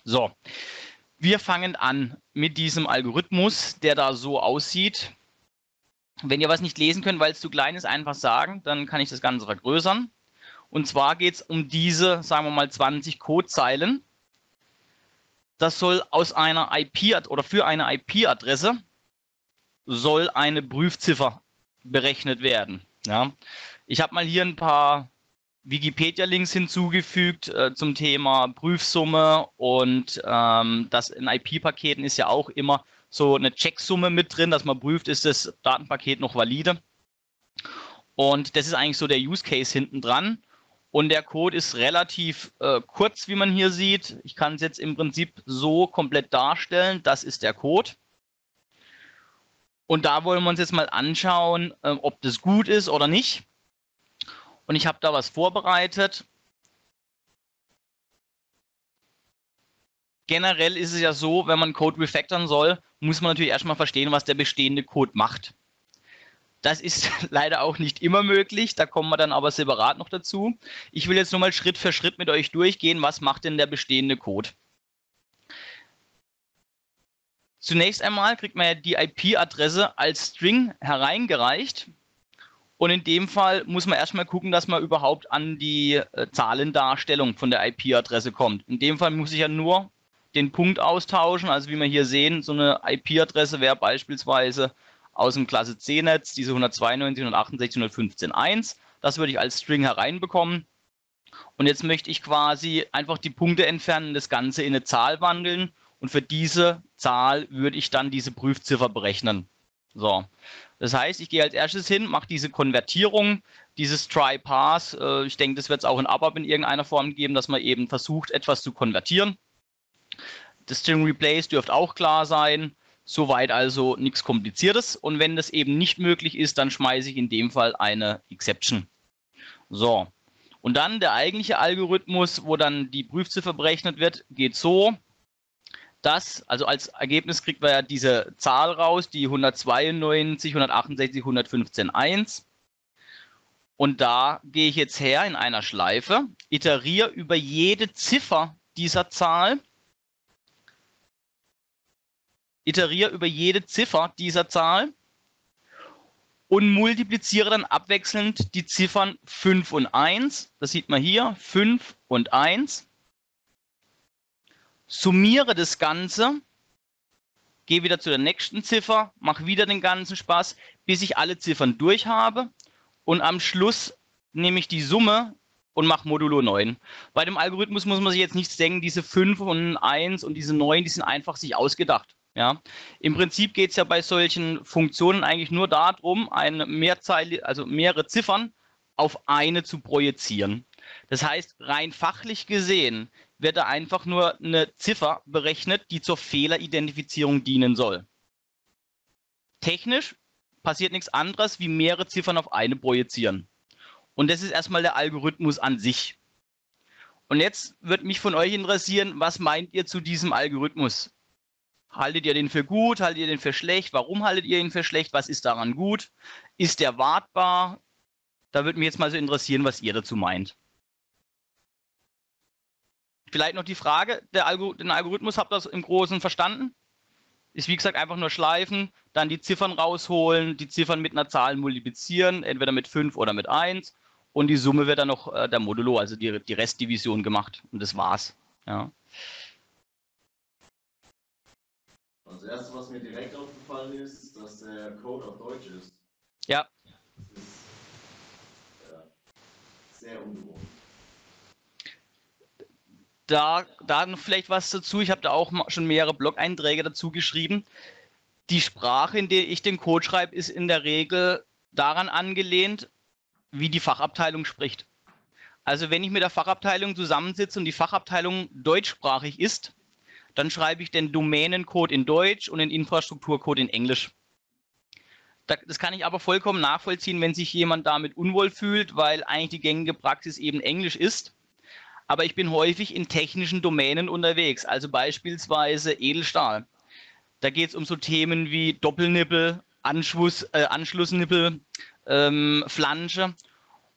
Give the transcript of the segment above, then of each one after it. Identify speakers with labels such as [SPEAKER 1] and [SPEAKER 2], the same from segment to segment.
[SPEAKER 1] So, wir fangen an mit diesem Algorithmus, der da so aussieht. Wenn ihr was nicht lesen könnt, weil es zu klein ist, einfach sagen, dann kann ich das Ganze vergrößern. Und zwar geht es um diese, sagen wir mal, 20 Codezeilen. Das soll aus einer IP oder für eine IP-Adresse soll eine Prüfziffer berechnet werden. Ja. Ich habe mal hier ein paar Wikipedia-Links hinzugefügt zum Thema Prüfsumme und das in IP-Paketen ist ja auch immer so eine Checksumme mit drin, dass man prüft, ist das Datenpaket noch valide. Und das ist eigentlich so der Use Case hinten dran. Und der Code ist relativ kurz, wie man hier sieht. Ich kann es jetzt im Prinzip so komplett darstellen. Das ist der Code. Und da wollen wir uns jetzt mal anschauen, ob das gut ist oder nicht. Und ich habe da was vorbereitet. Generell ist es ja so, wenn man Code refactoren soll, muss man natürlich erstmal verstehen, was der bestehende Code macht. Das ist leider auch nicht immer möglich, da kommen wir dann aber separat noch dazu. Ich will jetzt nur mal Schritt für Schritt mit euch durchgehen, was macht denn der bestehende Code. Zunächst einmal kriegt man ja die IP-Adresse als String hereingereicht. Und in dem Fall muss man erstmal gucken, dass man überhaupt an die Zahlendarstellung von der IP-Adresse kommt. In dem Fall muss ich ja nur den Punkt austauschen. Also wie wir hier sehen, so eine IP-Adresse wäre beispielsweise aus dem Klasse C-Netz, diese 192.168.115.1. Das würde ich als String hereinbekommen. Und jetzt möchte ich quasi einfach die Punkte entfernen, das Ganze in eine Zahl wandeln. Und für diese Zahl würde ich dann diese Prüfziffer berechnen. So. Das heißt, ich gehe als erstes hin, mache diese Konvertierung, dieses Try-Pass. Ich denke, das wird es auch in ABAP in irgendeiner Form geben, dass man eben versucht, etwas zu konvertieren. Das String Replace dürfte auch klar sein. Soweit also nichts Kompliziertes. Und wenn das eben nicht möglich ist, dann schmeiße ich in dem Fall eine Exception. So. Und dann der eigentliche Algorithmus, wo dann die Prüfziffer berechnet wird, geht so. Also als Ergebnis kriegt man ja diese Zahl raus, die 192, 168, 115, 1. Und da gehe ich jetzt her in einer Schleife, iteriere über jede Ziffer dieser Zahl, und multipliziere dann abwechselnd die Ziffern 5 und 1. Das sieht man hier, 5 und 1. Summiere das Ganze, gehe wieder zu der nächsten Ziffer, mache wieder den ganzen Spaß, bis ich alle Ziffern durch habe. Und am Schluss nehme ich die Summe und mache Modulo 9. Bei dem Algorithmus muss man sich jetzt nichts denken, diese 5 und 1 und diese 9, die sind einfach sich ausgedacht. Ja? Im Prinzip geht es ja bei solchen Funktionen eigentlich nur darum, mehrere Ziffern auf eine zu projizieren. Das heißt, rein fachlich gesehen wird da einfach nur eine Ziffer berechnet, die zur Fehleridentifizierung dienen soll. Technisch passiert nichts anderes, wie mehrere Ziffern auf eine projizieren. Und das ist erstmal der Algorithmus an sich. Und jetzt würde mich von euch interessieren, was meint ihr zu diesem Algorithmus? Haltet ihr den für gut? Haltet ihr den für schlecht? Warum haltet ihr ihn für schlecht? Was ist daran gut? Ist der wartbar? Da würde mich jetzt mal so interessieren, was ihr dazu meint. Vielleicht noch die Frage, den Algorithmus habt ihr im Großen verstanden? Ist wie gesagt einfach nur schleifen, dann die Ziffern rausholen, die Ziffern mit einer Zahl multiplizieren, entweder mit 5 oder mit 1 und die Summe wird dann noch der Modulo, also die Restdivision gemacht und das war's. Ja.
[SPEAKER 2] Also das erste, was mir direkt aufgefallen ist, dass der Code auf Deutsch ist.
[SPEAKER 1] Ja.
[SPEAKER 2] Das ist sehr ungewohnt.
[SPEAKER 1] Da noch vielleicht was dazu. Ich habe da auch schon mehrere Blog-Einträge dazu geschrieben. Die Sprache, in der ich den Code schreibe, ist in der Regel daran angelehnt, wie die Fachabteilung spricht. Also wenn ich mit der Fachabteilung zusammensitze und die Fachabteilung deutschsprachig ist, dann schreibe ich den Domänencode in Deutsch und den Infrastrukturcode in Englisch. Das kann ich aber vollkommen nachvollziehen, wenn sich jemand damit unwohl fühlt, weil eigentlich die gängige Praxis eben Englisch ist. Aber ich bin häufig in technischen Domänen unterwegs, also beispielsweise Edelstahl. Da geht es um so Themen wie Doppelnippel, Anschlussnippel, Flansche.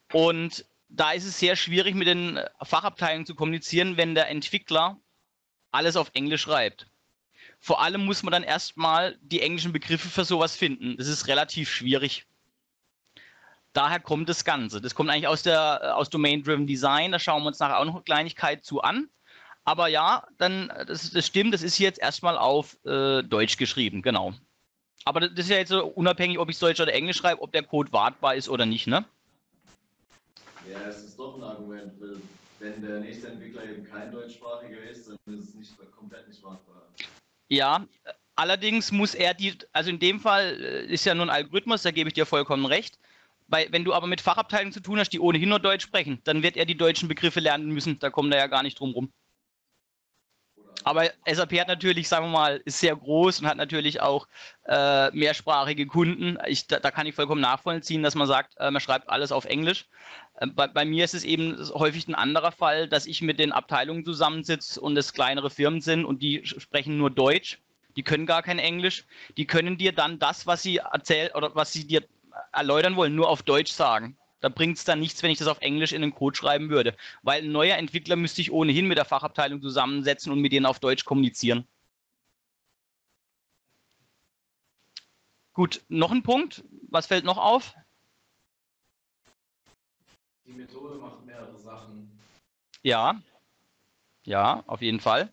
[SPEAKER 1] Und da ist es sehr schwierig, mit den Fachabteilungen zu kommunizieren, wenn der Entwickler alles auf Englisch schreibt. Vor allem muss man dann erstmal die englischen Begriffe für sowas finden. Das ist relativ schwierig. Daher kommt das Ganze. Das kommt eigentlich aus Domain-Driven Design. Da schauen wir uns nachher auch noch eine Kleinigkeit zu an. Aber ja, dann, das stimmt, das ist hier jetzt erstmal auf Deutsch geschrieben, genau. Aber das ist ja jetzt so unabhängig, ob ich Deutsch oder Englisch schreibe, ob der Code wartbar ist oder nicht, ne?
[SPEAKER 2] Ja, es ist doch ein Argument, weil wenn der nächste Entwickler eben kein Deutschsprachiger ist, dann ist es nicht komplett nicht wartbar.
[SPEAKER 1] Ja, allerdings muss er also in dem Fall ist ja nur ein Algorithmus, da gebe ich dir vollkommen recht. Wenn du aber mit Fachabteilungen zu tun hast, die ohnehin nur Deutsch sprechen, dann wird er die deutschen Begriffe lernen müssen, da kommt er ja gar nicht drum rum. Aber SAP hat natürlich, sagen wir mal, ist sehr groß und hat natürlich auch mehrsprachige Kunden. Da kann ich vollkommen nachvollziehen, dass man sagt, man schreibt alles auf Englisch. Bei mir ist es eben häufig ein anderer Fall, dass ich mit den Abteilungen zusammensitze und es kleinere Firmen sind und die sprechen nur Deutsch. Die können gar kein Englisch. Die können dir dann das, was sie erzählen oder was sie dir erläutern wollen, nur auf Deutsch sagen. Da bringt es dann nichts, wenn ich das auf Englisch in den Code schreiben würde. Weil ein neuer Entwickler müsste ich ohnehin mit der Fachabteilung zusammensetzen und mit denen auf Deutsch kommunizieren. Gut, noch ein Punkt. Was fällt noch auf?
[SPEAKER 3] Die Methode macht mehrere Sachen.
[SPEAKER 1] Ja, ja, auf jeden Fall.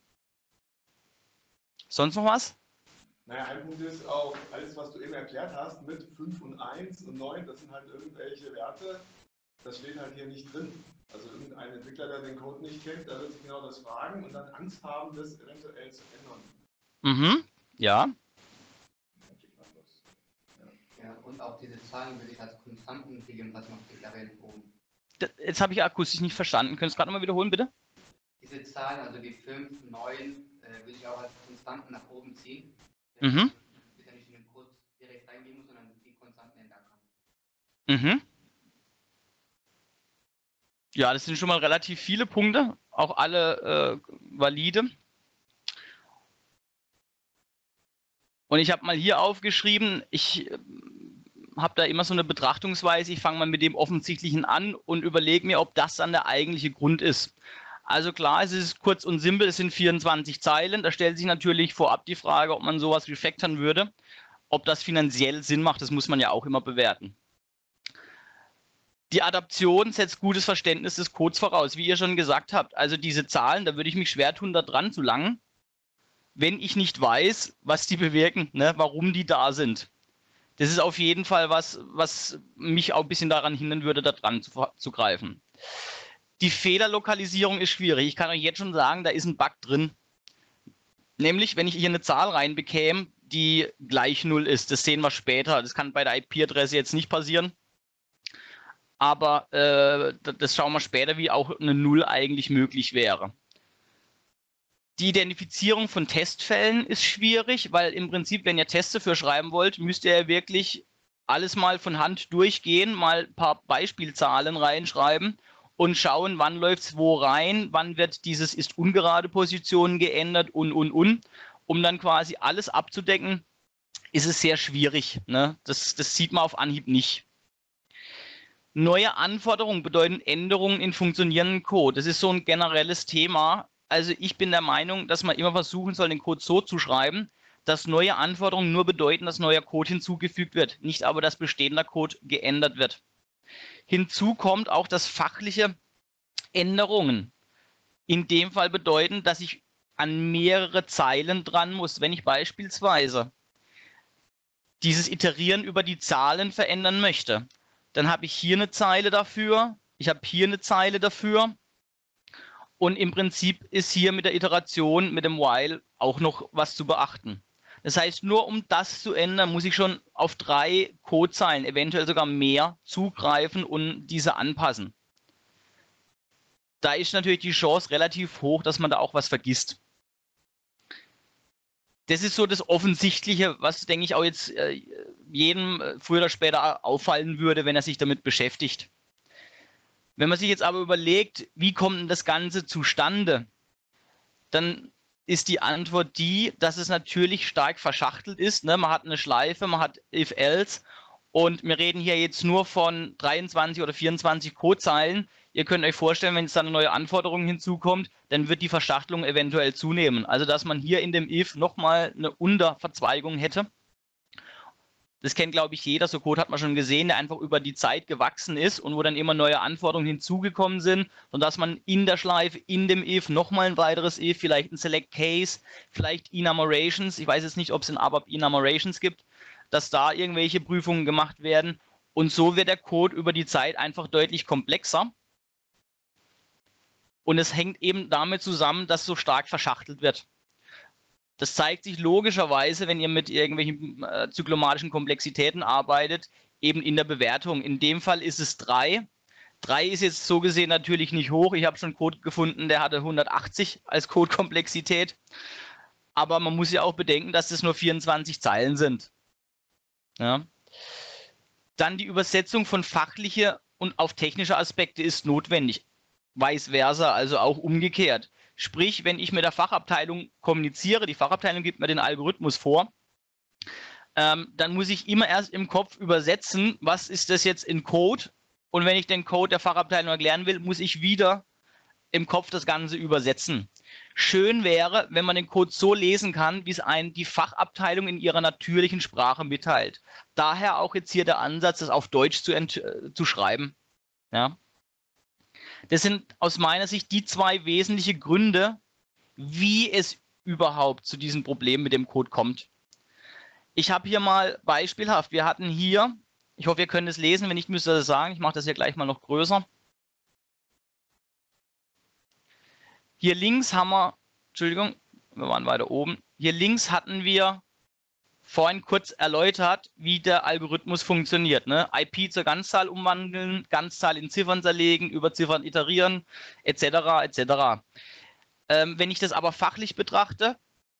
[SPEAKER 1] Sonst noch was?
[SPEAKER 4] Naja, ein Punkt ist auch, alles, was du eben erklärt hast, mit 5 und 1 und 9, das sind halt irgendwelche Werte, das steht halt hier nicht drin. Also irgendein Entwickler, der den Code nicht kennt, der wird sich genau das fragen und dann Angst haben, das eventuell zu ändern.
[SPEAKER 1] Mhm, ja.
[SPEAKER 5] Ja, und auch diese Zahlen würde ich als Konstanten regeln, was noch die Klavier oben.
[SPEAKER 1] Jetzt habe ich akustisch nicht verstanden. Könntest du gerade nochmal wiederholen, bitte?
[SPEAKER 5] Diese Zahlen, also die 5, 9, würde ich auch als Konstanten nach oben ziehen.
[SPEAKER 1] Mhm.
[SPEAKER 5] Ich ja nicht in den Code direkt reingeben muss, sondern die Konstanten ändern kann.
[SPEAKER 1] Mhm. Ja, das sind schon mal relativ viele Punkte, auch alle valide. Und ich habe mal hier aufgeschrieben, ich habe da immer so eine Betrachtungsweise, ich fange mal mit dem Offensichtlichen an und überlege mir, ob das dann der eigentliche Grund ist. Also klar, es ist kurz und simpel, es sind 24 Zeilen. Da stellt sich natürlich vorab die Frage, ob man sowas refactoren würde. Ob das finanziell Sinn macht, das muss man ja auch immer bewerten. Die Adaption setzt gutes Verständnis des Codes voraus, wie ihr schon gesagt habt. Also diese Zahlen, da würde ich mich schwer tun, da dran zu langen, wenn ich nicht weiß, was die bewirken, ne, warum die da sind. Das ist auf jeden Fall was mich auch ein bisschen daran hindern würde, da dran zu greifen. Die Fehlerlokalisierung ist schwierig. Ich kann euch jetzt schon sagen, da ist ein Bug drin. Nämlich, wenn ich hier eine Zahl reinbekäme, die gleich 0 ist. Das sehen wir später. Das kann bei der IP-Adresse jetzt nicht passieren. Aber das schauen wir später, wie auch eine 0 eigentlich möglich wäre. Die Identifizierung von Testfällen ist schwierig, weil im Prinzip, wenn ihr Tests dafür schreiben wollt, müsst ihr ja wirklich alles mal von Hand durchgehen, mal ein paar Beispielzahlen reinschreiben und schauen, wann läuft es wo rein, wann wird dieses ist ungerade Position geändert und. Um dann quasi alles abzudecken, ist es sehr schwierig. Ne? Das sieht man auf Anhieb nicht. Neue Anforderungen bedeuten Änderungen in funktionierenden Code. Das ist so ein generelles Thema. Also ich bin der Meinung, dass man immer versuchen soll, den Code so zu schreiben, dass neue Anforderungen nur bedeuten, dass neuer Code hinzugefügt wird, nicht aber, dass bestehender Code geändert wird. Hinzu kommt auch, dass fachliche Änderungen in dem Fall bedeuten, dass ich an mehrere Zeilen dran muss. Wenn ich beispielsweise dieses Iterieren über die Zahlen verändern möchte, dann habe ich hier eine Zeile dafür, ich habe hier eine Zeile dafür und im Prinzip ist hier mit der Iteration, mit dem While auch noch was zu beachten. Das heißt, nur um das zu ändern, muss ich schon auf 3 Codezeilen, eventuell sogar mehr, zugreifen und diese anpassen. Da ist natürlich die Chance relativ hoch, dass man da auch was vergisst. Das ist so das Offensichtliche, was, denke ich, auch jetzt jedem früher oder später auffallen würde, wenn er sich damit beschäftigt. Wenn man sich jetzt aber überlegt, wie kommt denn das Ganze zustande, dann ist die Antwort die, dass es natürlich stark verschachtelt ist. Ne? Man hat eine Schleife, man hat if-else und wir reden hier jetzt nur von 23 oder 24 Codezeilen. ihr könnt euch vorstellen, wenn jetzt dann eine neue Anforderung hinzukommt, dann wird die Verschachtelung eventuell zunehmen. Also dass man hier in dem if nochmal eine Unterverzweigung hätte. Das kennt, glaube ich, jeder. So Code hat man schon gesehen, der einfach über die Zeit gewachsen ist und wo dann immer neue Anforderungen hinzugekommen sind, sodass man in der Schleife, in dem if, nochmal ein weiteres if, vielleicht ein Select Case, vielleicht Enumerations. Ich weiß jetzt nicht, ob es in ABAP Enumerations gibt, dass da irgendwelche Prüfungen gemacht werden. Und so wird der Code über die Zeit einfach deutlich komplexer. Und es hängt eben damit zusammen, dass so stark verschachtelt wird. Das zeigt sich logischerweise, wenn ihr mit irgendwelchen zyklomatischen Komplexitäten arbeitet, eben in der Bewertung. In dem Fall ist es 3. 3 ist jetzt so gesehen natürlich nicht hoch. Ich habe schon Code gefunden, der hatte 180 als Codekomplexität. Aber man muss ja auch bedenken, dass das nur 24 Zeilen sind. Ja. Dann die Übersetzung von fachliche und auf technische Aspekte ist notwendig. Vice versa, also auch umgekehrt. Sprich, wenn ich mit der Fachabteilung kommuniziere, die Fachabteilung gibt mir den Algorithmus vor, dann muss ich immer erst im Kopf übersetzen, was ist das jetzt in Code? Und wenn ich den Code der Fachabteilung erklären will, muss ich wieder im Kopf das Ganze übersetzen. Schön wäre, wenn man den Code so lesen kann, wie es einem die Fachabteilung in ihrer natürlichen Sprache mitteilt. Daher auch jetzt hier der Ansatz, das auf Deutsch zu schreiben. Ja. Das sind aus meiner Sicht die zwei wesentlichen Gründe, wie es überhaupt zu diesem Problem mit dem Code kommt. Ich habe hier mal beispielhaft, wir hatten hier, ich hoffe, ihr könnt es lesen, wenn nicht, müsst ihr das sagen, ich mache das hier gleich mal noch größer. Hier links haben wir, Entschuldigung, wir waren weiter oben, hier links hatten wir vorhin kurz erläutert, wie der Algorithmus funktioniert. Ne? IP zur Ganzzahl umwandeln, Ganzzahl in Ziffern zerlegen, über Ziffern iterieren, etc. etc. Wenn ich das aber fachlich betrachte,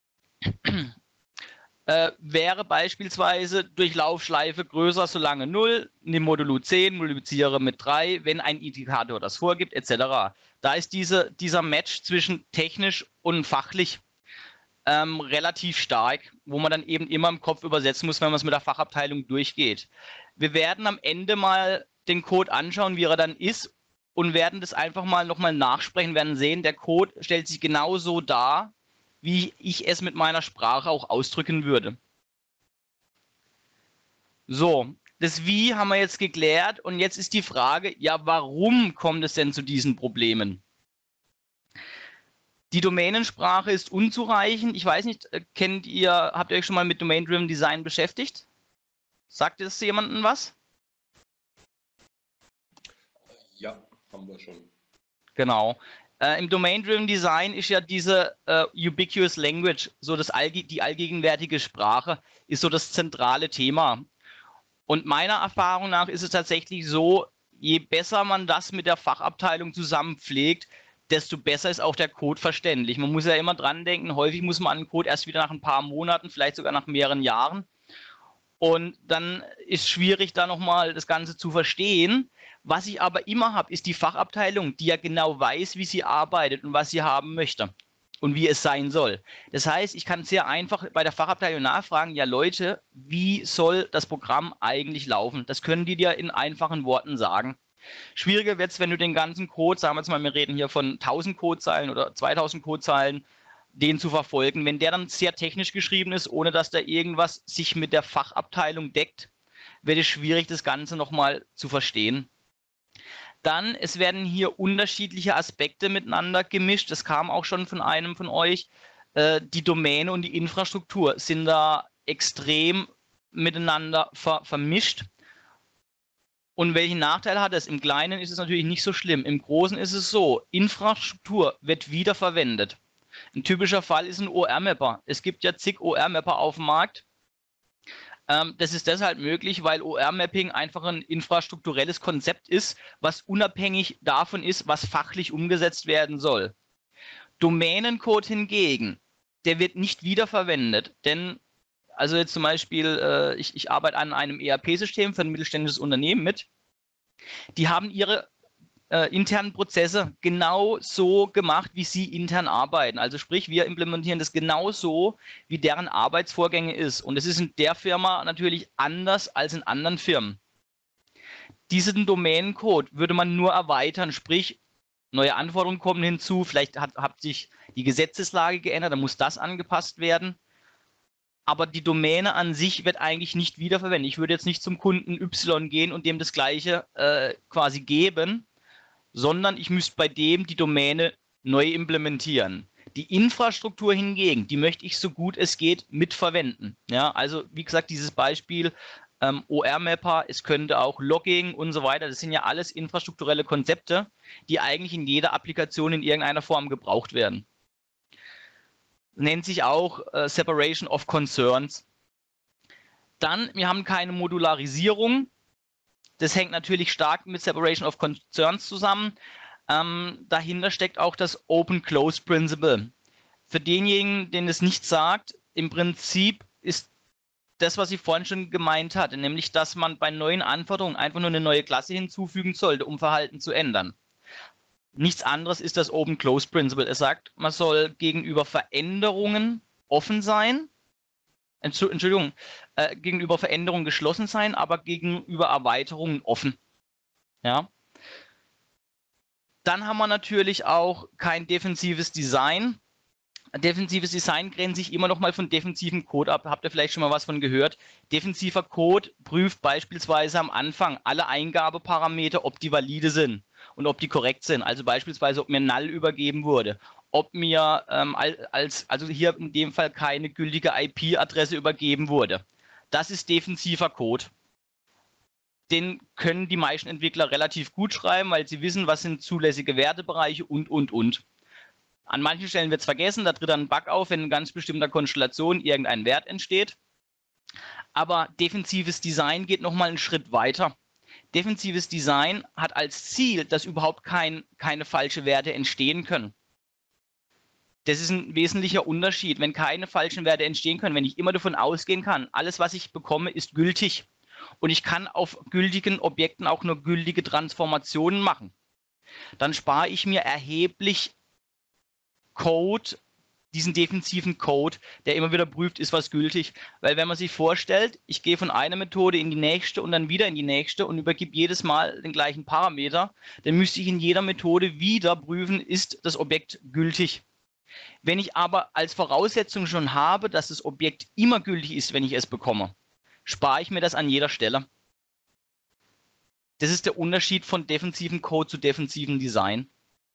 [SPEAKER 1] wäre beispielsweise Durchlaufschleife größer solange 0, nimm Modulo 10, multipliziere mit 3, wenn ein Indikator das vorgibt, etc. Da ist dieser Match zwischen technisch und fachlich relativ stark, wo man dann eben immer im Kopf übersetzen muss, wenn man es mit der Fachabteilung durchgeht. Wir werden am Ende mal den Code anschauen, wie er dann ist und werden das einfach mal nochmal nachsprechen, werden sehen, der Code stellt sich genauso dar, wie ich es mit meiner Sprache auch ausdrücken würde. So, das Wie haben wir jetzt geklärt und jetzt ist die Frage, ja, warum kommt es denn zu diesen Problemen? Die Domänensprache ist unzureichend. Ich weiß nicht, habt ihr euch schon mal mit Domain-Driven Design beschäftigt? Sagt es jemandem was?
[SPEAKER 6] Ja, haben wir schon.
[SPEAKER 1] Genau. Im Domain-Driven Design ist ja diese Ubiquitous Language, so die allgegenwärtige Sprache, ist so das zentrale Thema. Und meiner Erfahrung nach ist es tatsächlich so, je besser man das mit der Fachabteilung zusammenpflegt, desto besser ist auch der Code verständlich. Man muss ja immer dran denken, häufig muss man einen Code erst wieder nach ein paar Monaten, vielleicht sogar nach mehreren Jahren. Und dann ist schwierig, da nochmal das Ganze zu verstehen. Was ich aber immer habe, ist die Fachabteilung, die ja genau weiß, wie sie arbeitet und was sie haben möchte und wie es sein soll. Das heißt, ich kann sehr einfach bei der Fachabteilung nachfragen, ja Leute, wie soll das Programm eigentlich laufen? Das können die dir in einfachen Worten sagen. Schwieriger wird es, wenn du den ganzen Code, sagen wir jetzt mal, wir reden hier von 1000 Codezeilen oder 2000 Codezeilen, den zu verfolgen. Wenn der dann sehr technisch geschrieben ist, ohne dass da irgendwas sich mit der Fachabteilung deckt, wird es schwierig, das Ganze nochmal zu verstehen. Dann, es werden hier unterschiedliche Aspekte miteinander gemischt. Das kam auch schon von einem von euch. Die Domäne und die Infrastruktur sind da extrem miteinander vermischt. Und welchen Nachteil hat es? Im Kleinen ist es natürlich nicht so schlimm. Im Großen ist es so, Infrastruktur wird wiederverwendet. Ein typischer Fall ist ein OR-Mapper. Es gibt ja zig OR-Mapper auf dem Markt. Das ist deshalb möglich, weil OR-Mapping einfach ein infrastrukturelles Konzept ist, was unabhängig davon ist, was fachlich umgesetzt werden soll. Domänencode hingegen, der wird nicht wiederverwendet, denn also jetzt zum Beispiel, ich arbeite an einem ERP-System für ein mittelständisches Unternehmen mit. Die haben ihre internen Prozesse genau so gemacht, wie sie intern arbeiten. Also sprich, wir implementieren das genau so, wie deren Arbeitsvorgänge ist. Und es ist in der Firma natürlich anders als in anderen Firmen. Diesen Domänencode würde man nur erweitern, sprich, neue Anforderungen kommen hinzu, vielleicht hat sich die Gesetzeslage geändert, dann muss das angepasst werden. Aber die Domäne an sich wird eigentlich nicht wiederverwendet. Ich würde jetzt nicht zum Kunden Y gehen und dem das Gleiche quasi geben, sondern ich müsste bei dem die Domäne neu implementieren. Die Infrastruktur hingegen, die möchte ich so gut es geht mitverwenden. Ja, also wie gesagt, dieses Beispiel OR-Mapper, es könnte auch Logging und so weiter, das sind ja alles infrastrukturelle Konzepte, die eigentlich in jeder Applikation in irgendeiner Form gebraucht werden. Nennt sich auch Separation of Concerns. Dann, wir haben keine Modularisierung. Das hängt natürlich stark mit Separation of Concerns zusammen. Dahinter steckt auch das Open-Close Principle. Für denjenigen, den es nicht sagt, im Prinzip ist das, was ich vorhin schon gemeint hatte, nämlich, dass man bei neuen Anforderungen einfach nur eine neue Klasse hinzufügen sollte, um Verhalten zu ändern. Nichts anderes ist das Open-Close Principle. Es sagt, man soll gegenüber Veränderungen offen sein, gegenüber Veränderungen geschlossen sein, aber gegenüber Erweiterungen offen. Ja. Dann haben wir natürlich auch kein defensives Design. Defensives Design grenzt sich immer noch mal von defensivem Code ab. Habt ihr vielleicht schon mal was von gehört? Defensiver Code prüft beispielsweise am Anfang alle Eingabeparameter, ob die valide sind und ob die korrekt sind. Also beispielsweise, ob mir Null übergeben wurde, ob mir also hier in dem Fall keine gültige IP-Adresse übergeben wurde. Das ist defensiver Code. Den können die meisten Entwickler relativ gut schreiben, weil sie wissen, was sind zulässige Wertebereiche und. An manchen Stellen wird es vergessen, da tritt dann ein Bug auf, wenn in ganz bestimmter Konstellation irgendein Wert entsteht. Aber defensives Design geht nochmal einen Schritt weiter. Defensives Design hat als Ziel, dass überhaupt keine falschen Werte entstehen können. Das ist ein wesentlicher Unterschied. Wenn keine falschen Werte entstehen können, wenn ich immer davon ausgehen kann, alles, was ich bekomme, ist gültig. Und ich kann auf gültigen Objekten auch nur gültige Transformationen machen. Dann spare ich mir erheblich Code, diesen defensiven Code, der immer wieder prüft, ist was gültig. Weil wenn man sich vorstellt, ich gehe von einer Methode in die nächste und dann wieder in die nächste und übergebe jedes Mal den gleichen Parameter, dann müsste ich in jeder Methode wieder prüfen, ist das Objekt gültig. Wenn ich aber als Voraussetzung schon habe, dass das Objekt immer gültig ist, wenn ich es bekomme, spare ich mir das an jeder Stelle. Das ist der Unterschied von defensivem Code zu defensivem Design.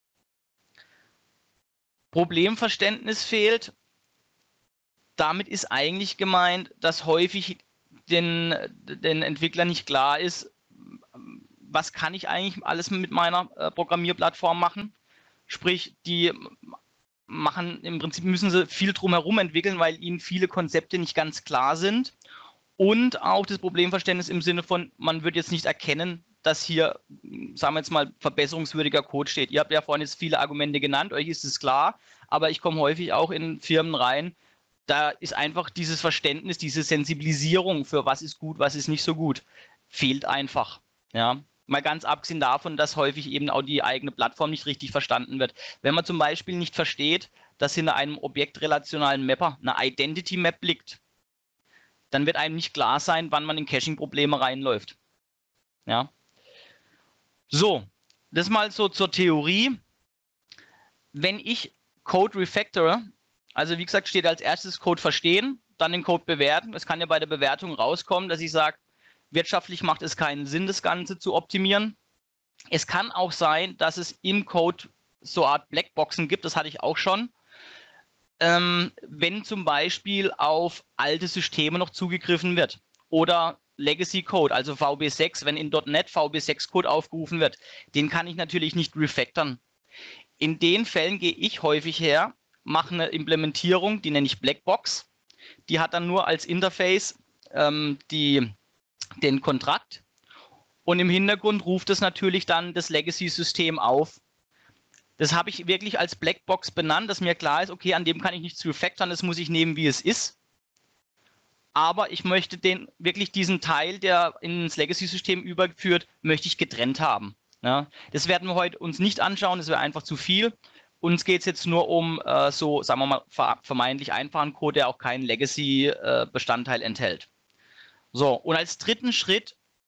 [SPEAKER 1] Problemverständnis fehlt. Damit ist eigentlich gemeint, dass häufig den Entwicklern nicht klar ist, was kann ich eigentlich alles mit meiner Programmierplattform machen. Sprich, die machen im Prinzip, müssen sie viel drumherum entwickeln, weil ihnen viele Konzepte nicht ganz klar sind. Und auch das Problemverständnis im Sinne von, man wird jetzt nicht erkennen, dass hier, sagen wir jetzt mal, verbesserungswürdiger Code steht. Ihr habt ja vorhin jetzt viele Argumente genannt, euch ist es klar, aber ich komme häufig auch in Firmen rein, da ist einfach dieses Verständnis, diese Sensibilisierung für was ist gut, was ist nicht so gut, fehlt einfach. Ja? Mal ganz abgesehen davon, dass häufig eben auch die eigene Plattform nicht richtig verstanden wird. Wenn man zum Beispiel nicht versteht, dass hinter einem objektrelationalen Mapper eine Identity Map liegt, dann wird einem nicht klar sein, wann man in Caching-Probleme reinläuft. Ja. So, das mal so zur Theorie. Wenn ich Code refactore, also wie gesagt, steht als erstes Code verstehen, dann den Code bewerten. Es kann ja bei der Bewertung rauskommen, dass ich sage, wirtschaftlich macht es keinen Sinn, das Ganze zu optimieren. Es kann auch sein, dass es im Code so eine Art Blackboxen gibt, das hatte ich auch schon. Wenn zum Beispiel auf alte Systeme noch zugegriffen wird oder Legacy Code, also VB6, wenn in .NET VB6 Code aufgerufen wird, den kann ich natürlich nicht refactoren. In den Fällen gehe ich häufig her, mache eine Implementierung, die nenne ich Blackbox. Die hat dann nur als Interface den Kontrakt und im Hintergrund ruft es natürlich dann das Legacy-System auf. Das habe ich wirklich als Blackbox benannt, dass mir klar ist, okay, an dem kann ich nichts refactoren, das muss ich nehmen, wie es ist. Aber ich möchte wirklich diesen Teil, der ins Legacy-System überführt, möchte ich getrennt haben. Ja, das werden wir heute uns nicht anschauen, das wäre einfach zu viel. Uns geht es jetzt nur um so, sagen wir mal, vermeintlich einfachen Code, der auch keinen Legacy-Bestandteil enthält. So, und als dritten Schritt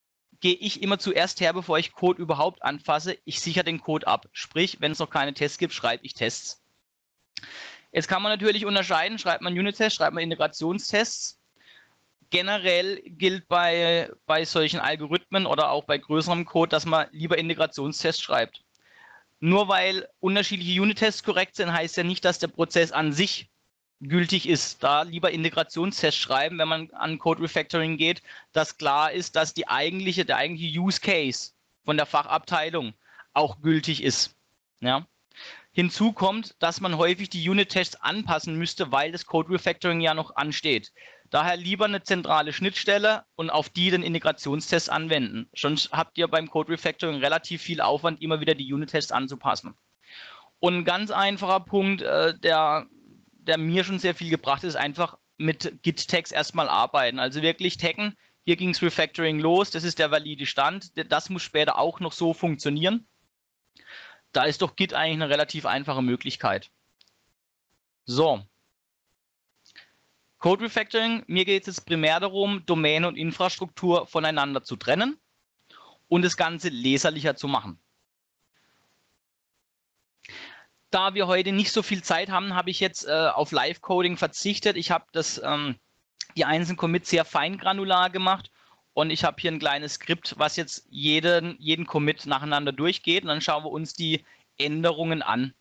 [SPEAKER 1] gehe ich immer zuerst her, bevor ich Code überhaupt anfasse. Ich sichere den Code ab. Sprich, wenn es noch keine Tests gibt, schreibe ich Tests. Jetzt kann man natürlich unterscheiden, schreibt man Unit-Tests, schreibt man Integrationstests. Generell gilt bei solchen Algorithmen oder auch bei größerem Code, dass man lieber Integrationstests schreibt. Nur weil unterschiedliche Unit-Tests korrekt sind, heißt ja nicht, dass der Prozess an sich gültig ist. Da lieber Integrationstests schreiben, wenn man an Code Refactoring geht, dass klar ist, dass der eigentliche Use Case von der Fachabteilung auch gültig ist. Ja? Hinzu kommt, dass man häufig die Unit-Tests anpassen müsste, weil das Code Refactoring ja noch ansteht. Daher lieber eine zentrale Schnittstelle und auf die den Integrationstest anwenden. Sonst habt ihr beim Code Refactoring relativ viel Aufwand, immer wieder die Unit-Tests anzupassen. Und ein ganz einfacher Punkt, der mir schon sehr viel gebracht ist, einfach mit Git-Tags erstmal arbeiten. Also wirklich taggen, hier ging das Refactoring los, das ist der valide Stand, das muss später auch noch so funktionieren. Da ist doch Git eigentlich eine relativ einfache Möglichkeit. So. Code Refactoring, mir geht es jetzt primär darum, Domäne und Infrastruktur voneinander zu trennen und das Ganze leserlicher zu machen. Da wir heute nicht so viel Zeit haben, habe ich jetzt auf Live-Coding verzichtet. Ich habe die einzelnen Commits sehr feingranular gemacht und ich habe hier ein kleines Skript, was jetzt jeden Commit nacheinander durchgeht und dann schauen wir uns die Änderungen an.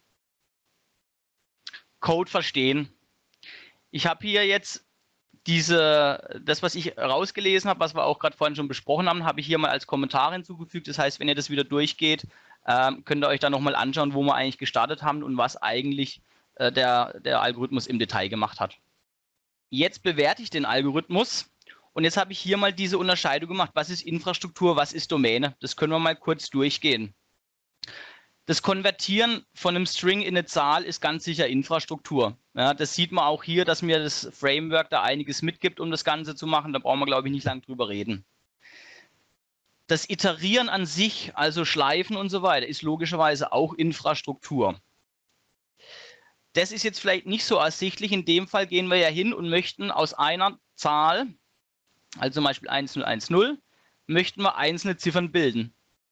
[SPEAKER 1] Code verstehen. Ich habe hier jetzt das, was ich rausgelesen habe, was wir auch gerade vorhin schon besprochen haben, habe ich hier mal als Kommentar hinzugefügt. Das heißt, wenn ihr das wieder durchgeht, könnt ihr euch da nochmal anschauen, wo wir eigentlich gestartet haben und was eigentlich der Algorithmus im Detail gemacht hat. Jetzt bewerte ich den Algorithmus und jetzt habe ich hier mal diese Unterscheidung gemacht. Was ist Infrastruktur, was ist Domäne? Das können wir mal kurz durchgehen. Das Konvertieren von einem String in eine Zahl ist ganz sicher Infrastruktur. Ja, das sieht man auch hier, dass mir das Framework da einiges mitgibt, um das Ganze zu machen. Da brauchen wir, glaube ich, nicht lange drüber reden. Das Iterieren an sich, also Schleifen und so weiter, ist logischerweise auch Infrastruktur. Das ist jetzt vielleicht nicht so ersichtlich. In dem Fall gehen wir ja hin und möchten aus einer Zahl, also zum Beispiel 1010, möchten wir einzelne Ziffern bilden.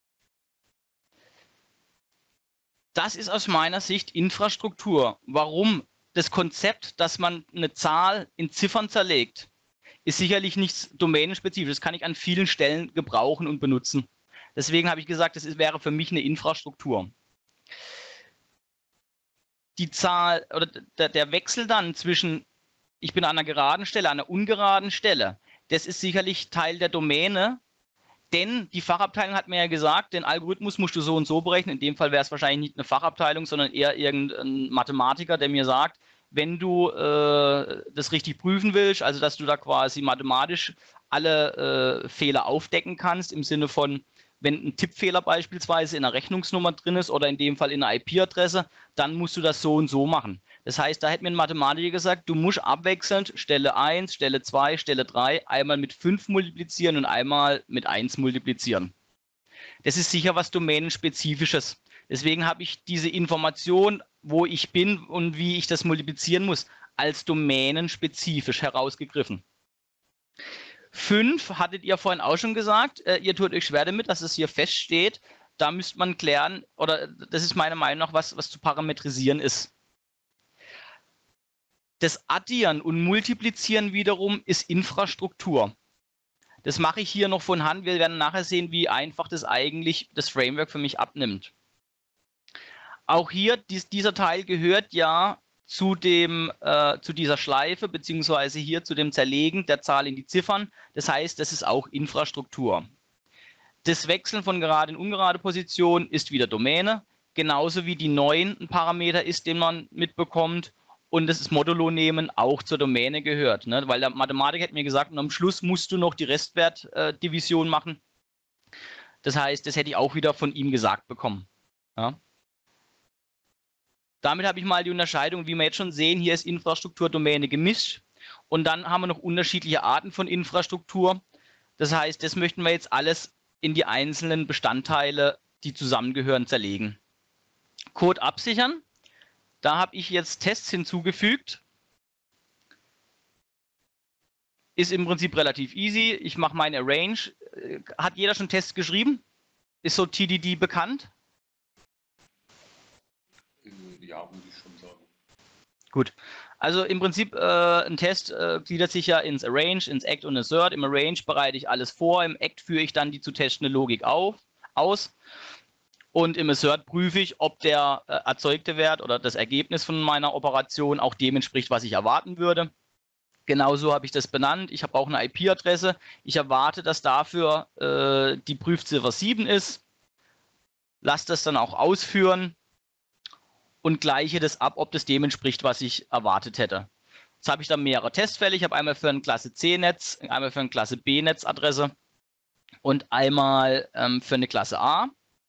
[SPEAKER 1] Das ist aus meiner Sicht Infrastruktur. Warum? Das Konzept, dass man eine Zahl in Ziffern zerlegt, ist sicherlich nichts domänenspezifisches. Das kann ich an vielen Stellen gebrauchen und benutzen. Deswegen habe ich gesagt, das wäre für mich eine Infrastruktur. Die Zahl oder der Wechsel dann zwischen, ich bin an einer geraden Stelle, an einer ungeraden Stelle, das ist sicherlich Teil der Domäne. Denn die Fachabteilung hat mir ja gesagt, den Algorithmus musst du so und so berechnen. In dem Fall wäre es wahrscheinlich nicht eine Fachabteilung, sondern eher irgendein Mathematiker, der mir sagt, wenn du das richtig prüfen willst, also dass du da quasi mathematisch alle Fehler aufdecken kannst, im Sinne von, wenn ein Tippfehler beispielsweise in einer Rechnungsnummer drin ist oder in dem Fall in einer IP-Adresse, dann musst du das so und so machen. Das heißt, da hätte mir ein Mathematiker gesagt, du musst abwechselnd Stelle 1, Stelle 2, Stelle 3 einmal mit 5 multiplizieren und einmal mit 1 multiplizieren. Das ist sicher was Domänenspezifisches. Deswegen habe ich diese Information, wo ich bin und wie ich das multiplizieren muss, als domänenspezifisch herausgegriffen. 5 hattet ihr vorhin auch schon gesagt, ihr tut euch schwer damit, dass es hier feststeht. Da müsste man klären, oder das ist meiner Meinung nach was zu parametrisieren ist. Das Addieren und Multiplizieren wiederum ist Infrastruktur. Das mache ich hier noch von Hand. Wir werden nachher sehen, wie einfach das eigentlich das Framework für mich abnimmt. Auch hier, dieser Teil gehört ja zu dieser Schleife, beziehungsweise hier zu dem Zerlegen der Zahl in die Ziffern. Das heißt, das ist auch Infrastruktur. Das Wechseln von gerade in ungerade Position ist wieder Domäne, genauso wie die neuen ein Parameter ist, den man mitbekommt. Und das Modulo nehmen auch zur Domäne gehört. Ne? Weil der Mathematiker hat mir gesagt, und am Schluss musst du noch die Restwertdivision machen. Das heißt, das hätte ich auch wieder von ihm gesagt bekommen. Ja? Damit habe ich mal die Unterscheidung, wie wir jetzt schon sehen, hier ist Infrastruktur, Domäne gemischt. Und dann haben wir noch unterschiedliche Arten von Infrastruktur. Das heißt, das möchten wir jetzt alles in die einzelnen Bestandteile, die zusammengehören, zerlegen. Code absichern. Da habe ich jetzt Tests hinzugefügt. ist im Prinzip relativ easy. Ich mache meine Arrange. Hat jeder schon Tests geschrieben? Ist so TDD bekannt?
[SPEAKER 6] Ja, würde ich schon sagen.
[SPEAKER 1] Gut. Also im Prinzip ein Test gliedert sich ja ins Arrange, ins Act und Assert. Im Arrange bereite ich alles vor, im Act führe ich dann die zu testende Logik aus und im Assert prüfe ich, ob der erzeugte Wert oder das Ergebnis von meiner Operation auch dem entspricht, was ich erwarten würde. Genauso habe ich das benannt. Ich habe auch eine IP-Adresse. Ich erwarte, dass dafür die Prüfziffer 7 ist. Lasse das dann auch ausführen und gleiche das ab, ob das dem entspricht, was ich erwartet hätte. Jetzt habe ich dann mehrere Testfälle. Ich habe einmal für ein Klasse C-Netz, einmal für ein Klasse B-Netzadresse und einmal für eine Klasse A.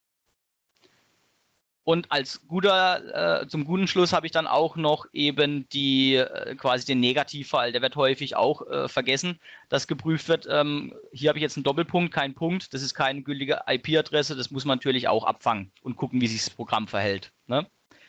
[SPEAKER 1] Und zum guten Schluss habe ich dann auch noch eben quasi den Negativfall. Der wird häufig auch vergessen, dass geprüft wird. Hier habe ich jetzt einen Doppelpunkt, keinen Punkt. Das ist keine gültige IP-Adresse. Das muss man natürlich auch abfangen und gucken, wie sich das Programm verhält. Ne?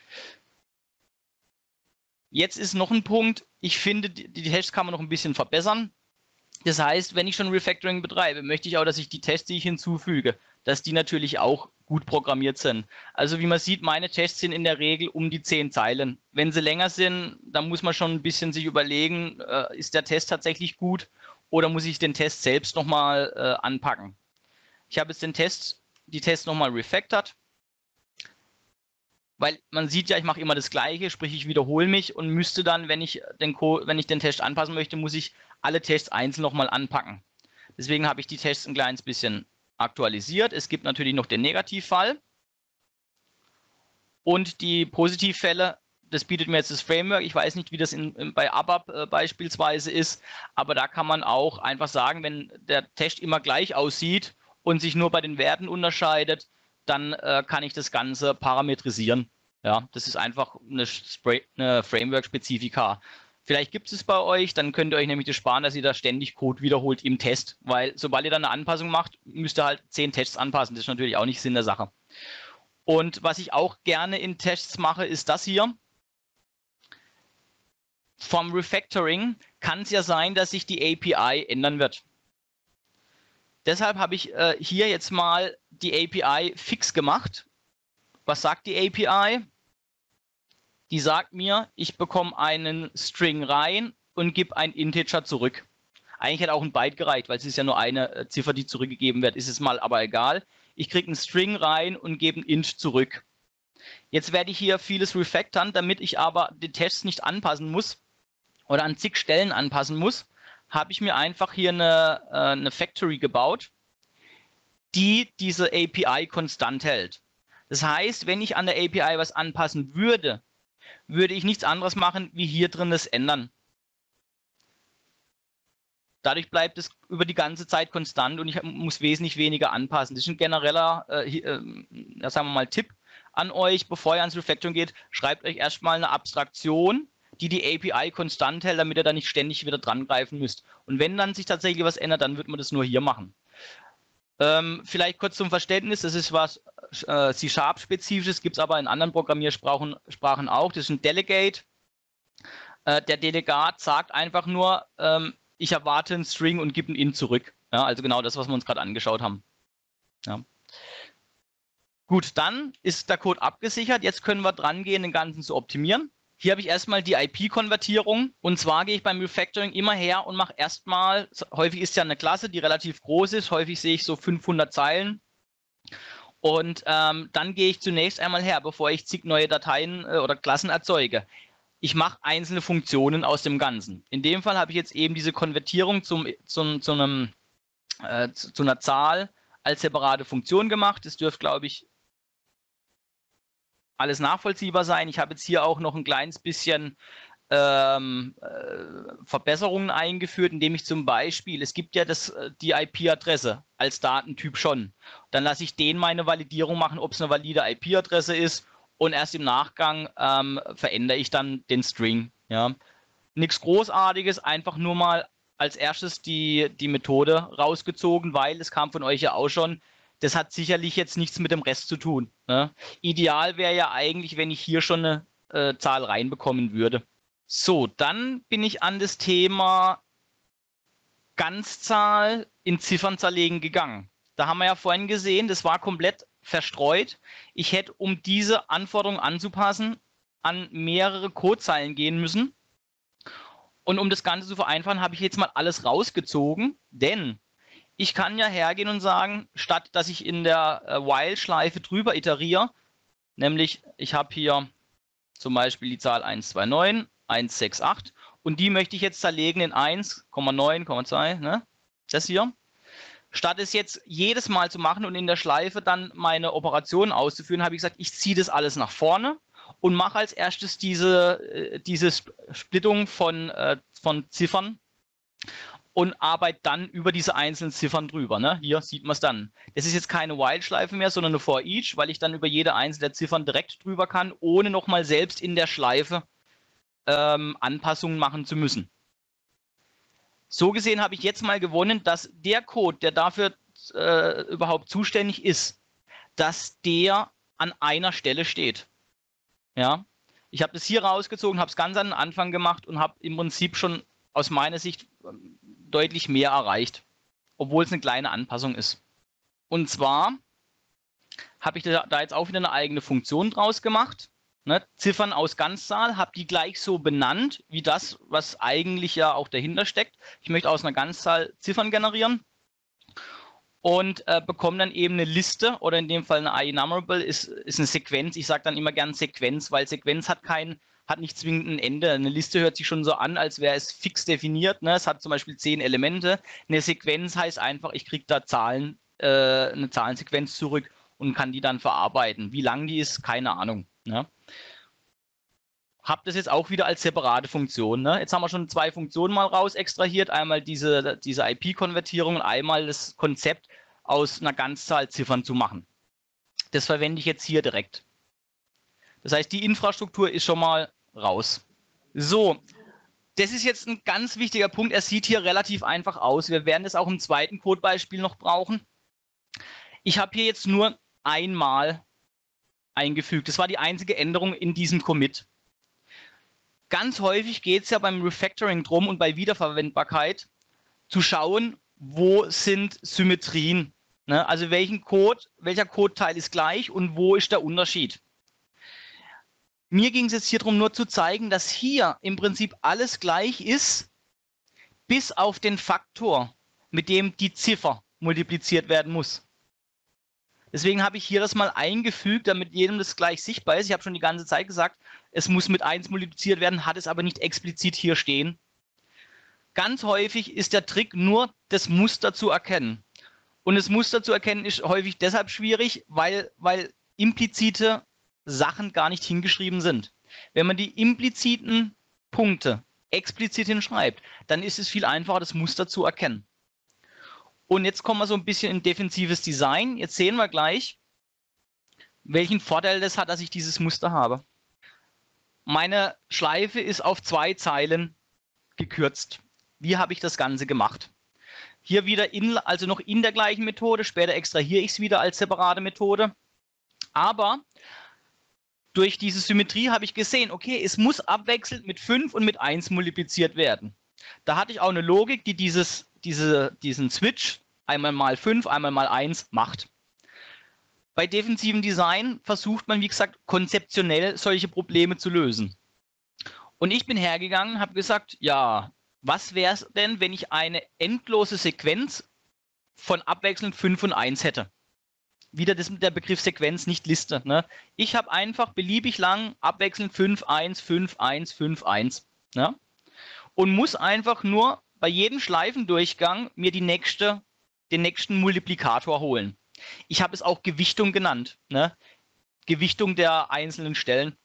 [SPEAKER 1] Jetzt ist noch ein Punkt. Ich finde, die Tests kann man noch ein bisschen verbessern. Das heißt, wenn ich schon Refactoring betreibe, möchte ich auch, dass ich die Tests, die ich hinzufüge, dass die natürlich auch gut programmiert sind. Also wie man sieht, meine Tests sind in der Regel um die 10 Zeilen. Wenn sie länger sind, dann muss man schon ein bisschen sich überlegen, ist der Test tatsächlich gut oder muss ich den Test selbst nochmal anpacken. Ich habe jetzt die Tests nochmal refactored, weil man sieht ja, ich mache immer das Gleiche, sprich ich wiederhole mich und müsste dann, wenn ich den Test anpassen möchte, muss ich alle Tests einzeln nochmal anpacken. Deswegen habe ich die Tests ein kleines bisschen aktualisiert. Es gibt natürlich noch den Negativfall und die Positivfälle. Das bietet mir jetzt das Framework. Ich weiß nicht, wie das bei ABAP beispielsweise ist, aber da kann man auch einfach sagen, wenn der Test immer gleich aussieht und sich nur bei den Werten unterscheidet, dann kann ich das Ganze parametrisieren. Ja, das ist einfach eine Framework-Spezifika. Vielleicht gibt es bei euch, dann könnt ihr euch nämlich das sparen, dass ihr da ständig Code wiederholt im Test, weil sobald ihr dann eine Anpassung macht, müsst ihr halt 10 Tests anpassen. Das ist natürlich auch nicht Sinn der Sache. Und was ich auch gerne in Tests mache, ist das hier. Vom Refactoring kann es ja sein, dass sich die API ändern wird. Deshalb habe ich hier jetzt mal die API fix gemacht. Was sagt die API? Die sagt mir, ich bekomme einen String rein und gebe ein Integer zurück. Eigentlich hätte auch ein Byte gereicht, weil es ist ja nur eine Ziffer, die zurückgegeben wird. Ist es mal aber egal. Ich kriege einen String rein und gebe ein Int zurück. Jetzt werde ich hier vieles refactoren, damit ich aber die Tests nicht anpassen muss oder an zig Stellen anpassen muss, habe ich mir einfach hier eine Factory gebaut, die diese API konstant hält. Das heißt, wenn ich an der API was anpassen würde, würde ich nichts anderes machen, wie hier drin das ändern. Dadurch bleibt es über die ganze Zeit konstant und ich muss wesentlich weniger anpassen. Das ist ein genereller, sagen wir mal, Tipp an euch, bevor ihr ans Refactoring geht. Schreibt euch erstmal eine Abstraktion, die API konstant hält, damit ihr da nicht ständig wieder dran greifen müsst. Und wenn dann sich tatsächlich was ändert, dann wird man das nur hier machen. Vielleicht kurz zum Verständnis, das ist was C#-spezifisches, gibt es aber in anderen Programmiersprachen auch. Das ist ein Delegate. Der Delegat sagt einfach nur, ich erwarte einen String und gebe einen Int zurück. Ja, also genau das, was wir uns gerade angeschaut haben. Ja. Gut, dann ist der Code abgesichert. Jetzt können wir dran gehen, den Ganzen zu optimieren. Hier habe ich erstmal die IP-Konvertierung und zwar gehe ich beim Refactoring immer her und mache erstmal, häufig ist ja eine Klasse, die relativ groß ist, häufig sehe ich so 500 Zeilen und dann gehe ich zunächst einmal her, bevor ich zig neue Dateien oder Klassen erzeuge. Ich mache einzelne Funktionen aus dem Ganzen. In dem Fall habe ich jetzt eben diese Konvertierung zu einer Zahl als separate Funktion gemacht. Das dürfte, glaube ich, alles nachvollziehbar sein. Ich habe jetzt hier auch noch ein kleines bisschen Verbesserungen eingeführt, indem ich zum Beispiel, es gibt ja die IP-Adresse als Datentyp schon. Dann lasse ich den meine Validierung machen, ob es eine valide IP-Adresse ist und erst im Nachgang verändere ich dann den String. Ja. Nichts Großartiges, einfach nur mal als erstes die Methode rausgezogen, weil es kam von euch ja auch schon. Das hat sicherlich jetzt nichts mit dem Rest zu tun. Ne? Ideal wäre ja eigentlich, wenn ich hier schon eine Zahl reinbekommen würde. So, dann bin ich an das Thema Ganzzahl in Ziffern zerlegen gegangen. Da haben wir ja vorhin gesehen, das war komplett verstreut. Ich hätte, um diese Anforderungen anzupassen, an mehrere Codezeilen gehen müssen. Und um das Ganze zu vereinfachen, habe ich jetzt mal alles rausgezogen, denn ich kann ja hergehen und sagen, statt dass ich in der While-Schleife drüber iteriere, nämlich ich habe hier zum Beispiel die Zahl 129, 168 und die möchte ich jetzt zerlegen in 1,9,2, ne? Das hier. Statt es jetzt jedes Mal zu machen und in der Schleife dann meine Operationen auszuführen, habe ich gesagt, ich ziehe das alles nach vorne und mache als erstes diese Splittung von Ziffern und arbeite dann über diese einzelnen Ziffern drüber. Ne? Hier sieht man es dann. Das ist jetzt keine While-Schleife mehr, sondern eine For Each, weil ich dann über jede einzelne Ziffern direkt drüber kann, ohne nochmal selbst in der Schleife Anpassungen machen zu müssen. So gesehen habe ich jetzt mal gewonnen, dass der Code, der dafür überhaupt zuständig ist, dass der an einer Stelle steht. Ja? Ich habe das hier rausgezogen, habe es ganz an den Anfang gemacht und habe im Prinzip schon aus meiner Sicht deutlich mehr erreicht, obwohl es eine kleine Anpassung ist. Und zwar habe ich da jetzt auch wieder eine eigene Funktion draus gemacht. Ne, Ziffern aus Ganzzahl, habe die gleich so benannt, wie das, was eigentlich ja auch dahinter steckt. Ich möchte aus einer Ganzzahl Ziffern generieren und bekomme dann eben eine Liste oder in dem Fall eine IEnumerable ist eine Sequenz. Ich sage dann immer gern Sequenz, weil Sequenz hat nicht zwingend ein Ende. Eine Liste hört sich schon so an, als wäre es fix definiert. Ne? Es hat zum Beispiel 10 Elemente. Eine Sequenz heißt einfach, ich kriege da Zahlen, eine Zahlensequenz zurück und kann die dann verarbeiten. Wie lang die ist, keine Ahnung. Ne? Habe das jetzt auch wieder als separate Funktion. Ne? Jetzt haben wir schon 2 Funktionen mal raus extrahiert. Einmal diese IP-Konvertierung und einmal das Konzept aus einer Ganzzahl Ziffern zu machen. Das verwende ich jetzt hier direkt. Das heißt, die Infrastruktur ist schon mal raus. So, das ist jetzt ein ganz wichtiger Punkt. Er sieht hier relativ einfach aus. Wir werden das auch im zweiten Codebeispiel noch brauchen. Ich habe hier jetzt nur einmal eingefügt. Das war die einzige Änderung in diesem Commit. Ganz häufig geht es ja beim Refactoring drum und bei Wiederverwendbarkeit zu schauen, wo sind Symmetrien. Ne? Also welcher Codeteil ist gleich und wo ist der Unterschied. Mir ging es jetzt hier darum, nur zu zeigen, dass hier im Prinzip alles gleich ist, bis auf den Faktor, mit dem die Ziffer multipliziert werden muss. Deswegen habe ich hier das mal eingefügt, damit jedem das gleich sichtbar ist. Ich habe schon die ganze Zeit gesagt, es muss mit 1 multipliziert werden, hat es aber nicht explizit hier stehen. Ganz häufig ist der Trick nur, das Muster zu erkennen. Und das Muster zu erkennen ist häufig deshalb schwierig, weil implizite Sachen gar nicht hingeschrieben sind. Wenn man die impliziten Punkte explizit hinschreibt, dann ist es viel einfacher, das Muster zu erkennen. Und jetzt kommen wir so ein bisschen in defensives Design. Jetzt sehen wir gleich, welchen Vorteil das hat, dass ich dieses Muster habe. Meine Schleife ist auf 2 Zeilen gekürzt. Wie habe ich das Ganze gemacht? Hier wieder also noch in der gleichen Methode. Später extrahiere ich es wieder als separate Methode. Aber durch diese Symmetrie habe ich gesehen, okay, es muss abwechselnd mit 5 und mit 1 multipliziert werden. Da hatte ich auch eine Logik, die diesen Switch einmal mal 5, einmal mal 1 macht. Bei defensivem Design versucht man, wie gesagt, konzeptionell solche Probleme zu lösen. Und ich bin hergegangen und habe gesagt, ja, was wäre es denn, wenn ich eine endlose Sequenz von abwechselnd 5 und 1 hätte? Wieder das mit der Begriff Sequenz, nicht Liste. Ne? Ich habe einfach beliebig lang abwechselnd 5, 1, 5, 1, 5, 1. Ne? Und muss einfach nur bei jedem Schleifendurchgang mir den nächsten Multiplikator holen. Ich habe es auch Gewichtung genannt. Ne? Gewichtung der einzelnen Stellen.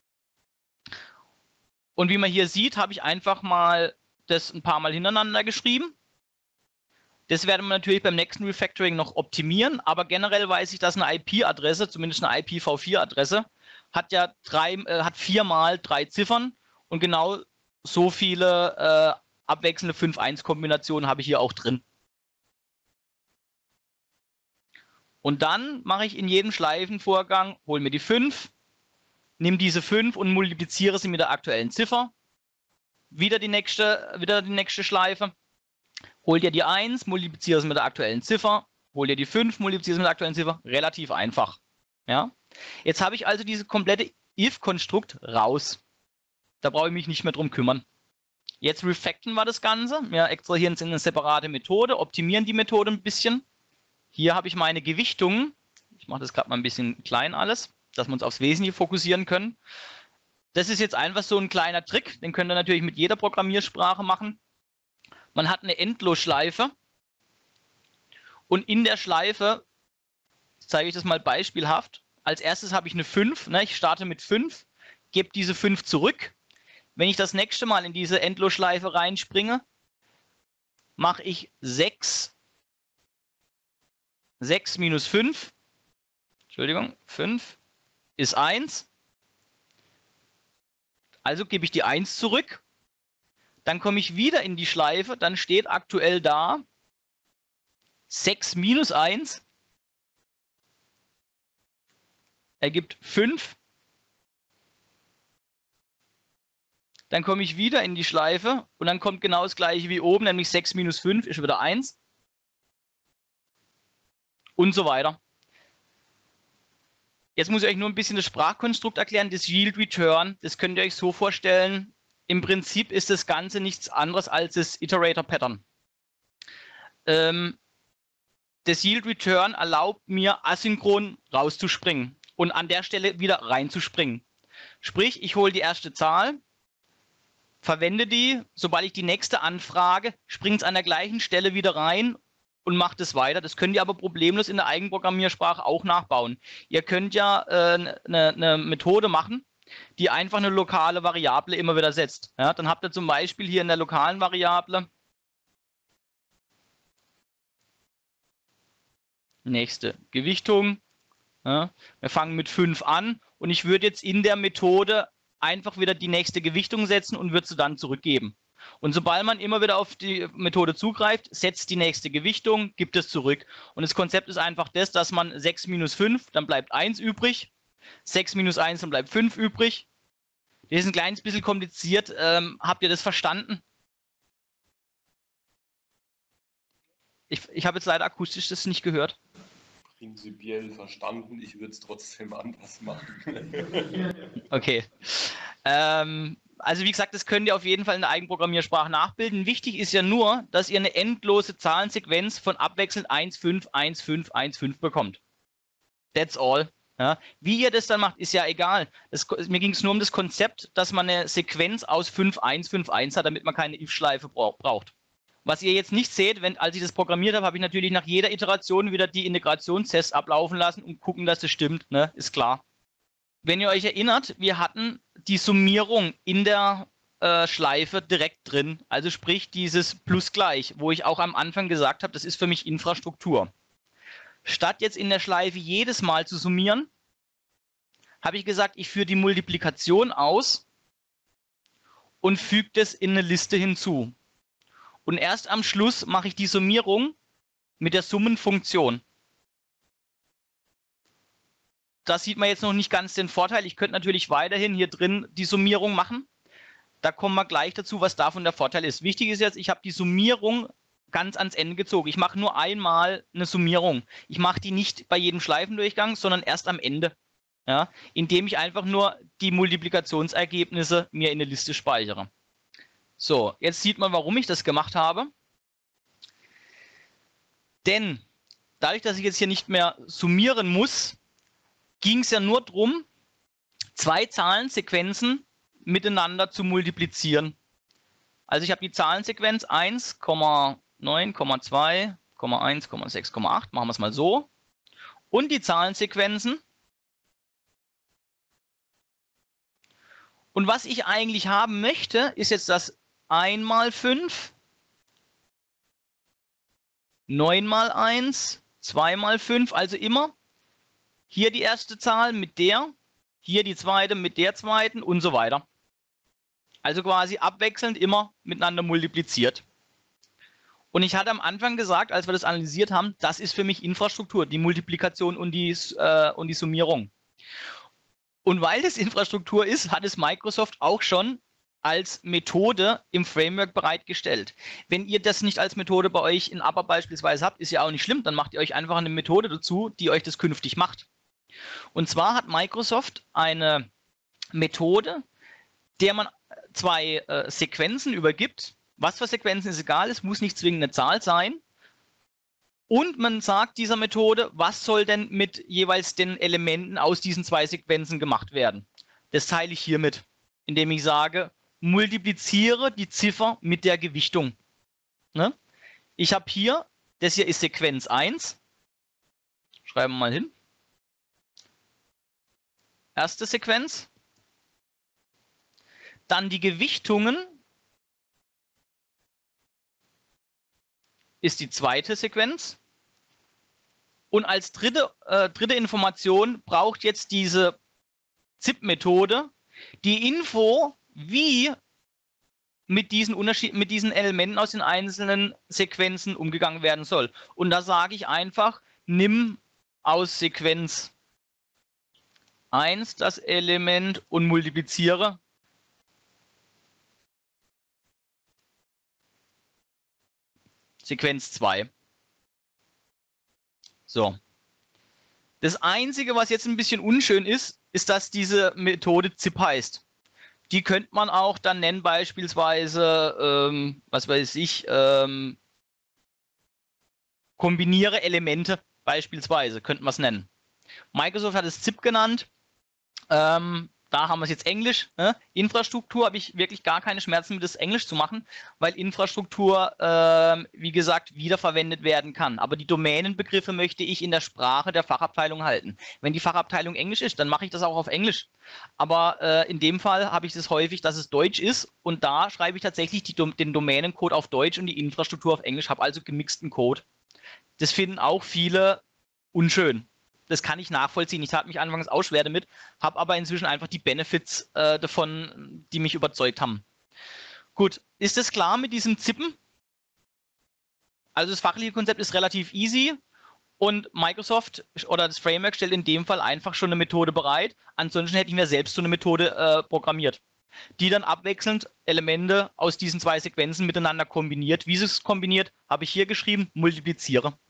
[SPEAKER 1] Und wie man hier sieht, habe ich einfach mal das ein paar Mal hintereinander geschrieben. Das werden wir natürlich beim nächsten Refactoring noch optimieren, aber generell weiß ich, dass eine IP-Adresse, zumindest eine IPv4-Adresse, hat ja 4 mal 3 Ziffern und genau so viele abwechselnde 5-1-Kombinationen habe ich hier auch drin. Und dann mache ich in jedem Schleifenvorgang, hole mir die 5, nehme diese 5 und multipliziere sie mit der aktuellen Ziffer. Wieder die nächste Schleife. Hol dir die 1, multipliziere es mit der aktuellen Ziffer, hol dir die 5, multipliziere es mit der aktuellen Ziffer. Relativ einfach. Ja? Jetzt habe ich also dieses komplette if-Konstrukt raus. Da brauche ich mich nicht mehr drum kümmern. Jetzt refacten wir das Ganze. Wir extrahieren es in eine separate Methode, optimieren die Methode ein bisschen. Hier habe ich meine Gewichtungen. Ich mache das gerade mal ein bisschen klein alles, dass wir uns aufs Wesentliche fokussieren können. Das ist jetzt einfach so ein kleiner Trick. Den könnt ihr natürlich mit jeder Programmiersprache machen. Man hat eine Endlosschleife. Und in der Schleife, zeige ich das mal beispielhaft, als erstes habe ich eine 5. Ne? Ich starte mit 5, gebe diese 5 zurück. Wenn ich das nächste Mal in diese Endlosschleife reinspringe, mache ich 6 minus 5. Entschuldigung, 5 ist 1. Also gebe ich die 1 zurück. Dann komme ich wieder in die Schleife. Dann steht aktuell da 6 minus 1 ergibt 5. Dann komme ich wieder in die Schleife und dann kommt genau das gleiche wie oben, nämlich 6 minus 5 ist wieder 1. Und so weiter. Jetzt muss ich euch nur ein bisschen das Sprachkonstrukt erklären. Das Yield Return, das könnt ihr euch so vorstellen. Im Prinzip ist das Ganze nichts anderes als das Iterator Pattern. Das Yield Return erlaubt mir, asynchron rauszuspringen und an der Stelle wieder reinzuspringen. Sprich, ich hole die erste Zahl, verwende die, sobald ich die nächste anfrage, springt es an der gleichen Stelle wieder rein und macht es weiter. Das könnt ihr aber problemlos in der Eigenprogrammiersprache auch nachbauen. Ihr könnt ja eine Methode machen, die einfach eine lokale Variable immer wieder setzt. Ja, dann habt ihr zum Beispiel hier in der lokalen Variable nächste Gewichtung. Ja, wir fangen mit 5 an und ich würde jetzt in der Methode einfach wieder die nächste Gewichtung setzen und würde sie dann zurückgeben. Und sobald man immer wieder auf die Methode zugreift, setzt die nächste Gewichtung, gibt es zurück. Und das Konzept ist einfach das, dass man 6 minus 5, dann bleibt 1 übrig. 6 minus 1, dann bleibt 5 übrig. Das ist ein kleines bisschen kompliziert. Habt ihr das verstanden? Ich habe jetzt leider akustisch das nicht gehört.
[SPEAKER 6] Prinzipiell verstanden, ich würde es trotzdem anders machen.
[SPEAKER 1] Okay. Also wie gesagt, das könnt ihr auf jeden Fall in der Eigenprogrammiersprache nachbilden. Wichtig ist ja nur, dass ihr eine endlose Zahlensequenz von abwechselnd 1, 5, 1, 5, 1, 5 bekommt. That's all. Ja. Wie ihr das dann macht, ist ja egal. Mir ging es nur um das Konzept, dass man eine Sequenz aus 5, 1, 5, 1 hat, damit man keine if-Schleife braucht. Was ihr jetzt nicht seht, als ich das programmiert habe, habe ich natürlich nach jeder Iteration wieder die Integrationstests ablaufen lassen und gucken, dass das stimmt. Ne? Ist klar. Wenn ihr euch erinnert, wir hatten die Summierung in der Schleife direkt drin. Also sprich dieses Plus gleich, wo ich auch am Anfang gesagt habe, das ist für mich Infrastruktur. Statt jetzt in der Schleife jedes Mal zu summieren, habe ich gesagt, ich führe die Multiplikation aus und füge das in eine Liste hinzu. Und erst am Schluss mache ich die Summierung mit der Summenfunktion. Da sieht man jetzt noch nicht ganz den Vorteil. Ich könnte natürlich weiterhin hier drin die Summierung machen. Da kommen wir gleich dazu, was davon der Vorteil ist. Wichtig ist jetzt, ich habe die Summierung ganz ans Ende gezogen. Ich mache nur einmal eine Summierung. Ich mache die nicht bei jedem Schleifendurchgang, sondern erst am Ende. Ja, indem ich einfach nur die Multiplikationsergebnisse mir in eine Liste speichere. So, jetzt sieht man, warum ich das gemacht habe. Denn dadurch, dass ich jetzt hier nicht mehr summieren muss, ging es ja nur darum, 2 Zahlensequenzen miteinander zu multiplizieren. Also ich habe die Zahlensequenz 1, 9,2, 1, 6, 8, machen wir es mal so. Und die Zahlensequenzen. Und was ich eigentlich haben möchte, ist jetzt das 1 mal 5, 9 mal 1, 2 mal 5, also immer hier die erste Zahl mit der, hier die zweite mit der zweiten und so weiter. Also quasi abwechselnd immer miteinander multipliziert. Und ich hatte am Anfang gesagt, als wir das analysiert haben, das ist für mich Infrastruktur, die Multiplikation und die Summierung. Und weil das Infrastruktur ist, hat es Microsoft auch schon als Methode im Framework bereitgestellt. Wenn ihr das nicht als Methode bei euch in ABAP beispielsweise habt, ist ja auch nicht schlimm, dann macht ihr euch einfach eine Methode dazu, die euch das künftig macht. Und zwar hat Microsoft eine Methode, der man zwei Sequenzen übergibt. Was für Sequenzen ist egal, es muss nicht zwingend eine Zahl sein. Und man sagt dieser Methode, was soll denn mit jeweils den Elementen aus diesen zwei Sequenzen gemacht werden. Das teile ich hiermit, indem ich sage, multipliziere die Ziffer mit der Gewichtung. Ne? Ich habe hier, das hier ist Sequenz 1. Schreiben wir mal hin. Erste Sequenz. Dann die Gewichtungen ist die zweite Sequenz. Und als dritte Information braucht jetzt diese ZIP-Methode die Info, wie mit diesen Elementen aus den einzelnen Sequenzen umgegangen werden soll. Und da sage ich einfach, nimm aus Sequenz 1 das Element und multipliziere Sequenz 2. So. Das Einzige, was jetzt ein bisschen unschön ist, ist, dass diese Methode ZIP heißt. Die könnte man auch dann nennen, beispielsweise, was weiß ich, kombiniere Elemente, beispielsweise, könnte man es nennen. Microsoft hat es ZIP genannt. Da haben wir es jetzt Englisch. Ne? Infrastruktur habe ich wirklich gar keine Schmerzen mit, das Englisch zu machen, weil Infrastruktur, wie gesagt, wiederverwendet werden kann. Aber die Domänenbegriffe möchte ich in der Sprache der Fachabteilung halten. Wenn die Fachabteilung Englisch ist, dann mache ich das auch auf Englisch. Aber in dem Fall habe ich das häufig, dass es Deutsch ist und da schreibe ich tatsächlich den Domänencode auf Deutsch und die Infrastruktur auf Englisch, habe also gemixten Code. Das finden auch viele unschön. Das kann ich nachvollziehen. Ich tat mich anfangs auch schwer damit, habe aber inzwischen einfach die Benefits davon, die mich überzeugt haben. Gut, ist das klar mit diesem Zippen? Also das fachliche Konzept ist relativ easy und Microsoft oder das Framework stellt in dem Fall einfach schon eine Methode bereit. Ansonsten hätte ich mir selbst so eine Methode programmiert, die dann abwechselnd Elemente aus diesen zwei Sequenzen miteinander kombiniert. Wie sie es kombiniert, habe ich hier geschrieben, multipliziere.